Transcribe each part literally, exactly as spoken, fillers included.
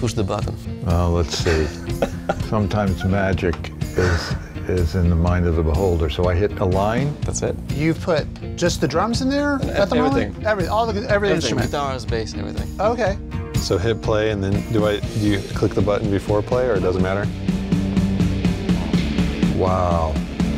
push the button? Well, let's see. Sometimes magic is is in the mind of the beholder. So I hit align. That's it. You've put just the drums in there And at the everything. moment? Every, all the every Everything, instrument. guitars, bass, everything. Okay. So hit play, and then do I do you click the button before play, or it doesn't matter? Wow.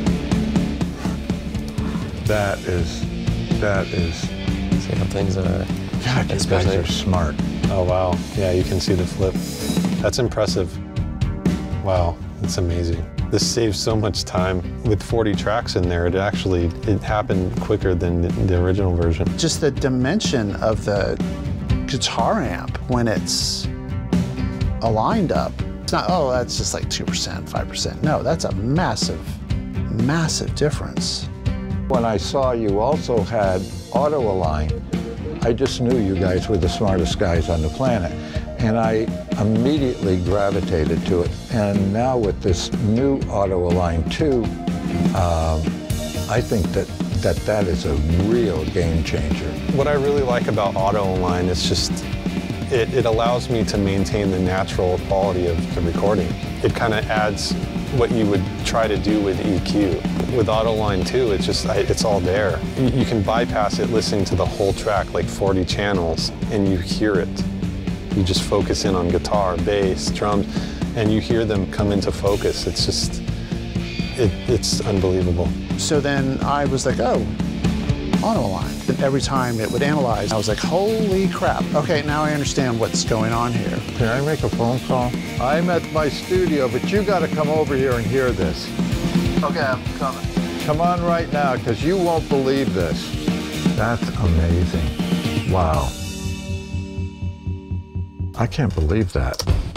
That is, that is, See how things are. God, these guys are smart. Oh wow, yeah, you can see the flip. That's impressive. Wow, that's amazing. This saves so much time. With forty tracks in there, it actually, it happened quicker than the, the original version. Just the dimension of the guitar amp when it's aligned up. It's not, oh, that's just like two percent, five percent. No, that's a massive, massive difference. When I saw you also had auto align, I just knew you guys were the smartest guys on the planet. And I immediately gravitated to it. And now with this new auto align two, um, I think that, that that is a real game changer. What I really like about auto align is just, it, it allows me to maintain the natural quality of the recording. It kind of adds what you would try to do with E Q. With auto align two, it's just, it's all there. You, you can bypass it listening to the whole track, like forty channels, and you hear it. You just focus in on guitar, bass, drums, and you hear them come into focus. It's just, it, it's unbelievable. So then I was like, oh, auto align. And every time it would analyze, I was like, holy crap. Okay, now I understand what's going on here. Can I make a phone call? I'm at my studio, but you got to come over here and hear this. Okay, I'm coming. Come on right now, because you won't believe this. That's amazing. Wow. I can't believe that.